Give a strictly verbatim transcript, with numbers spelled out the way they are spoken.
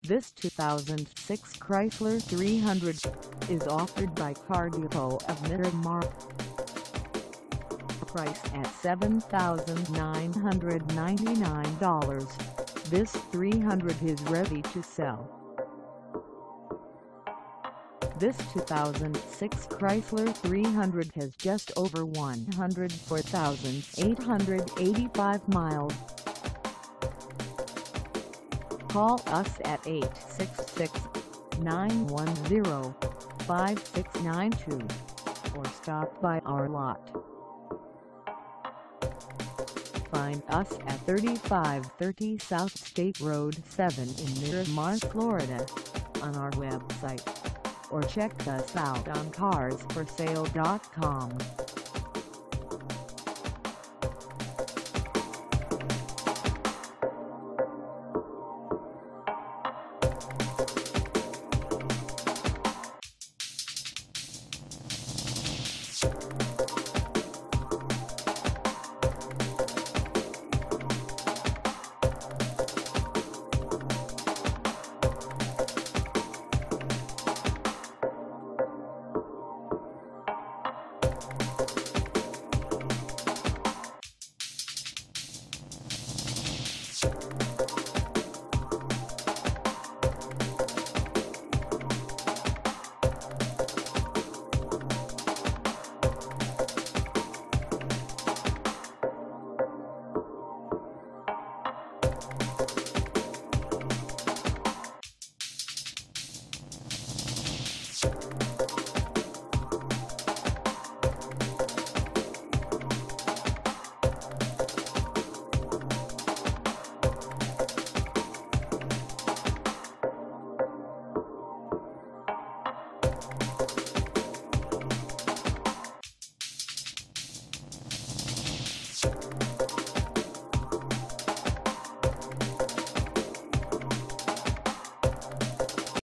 This two thousand six Chrysler three hundred is offered by Car Depot of Miramar. Price at seven thousand nine hundred ninety-nine dollars, this three hundred is ready to sell. This two thousand six Chrysler three hundred has just over one hundred four thousand eight hundred eighty-five miles. Call us at eight six six, nine one zero, five six nine two or stop by our lot. Find us at thirty-five thirty South State Road seven in Miramar, Florida on our website, or check us out on cars for sale dot com.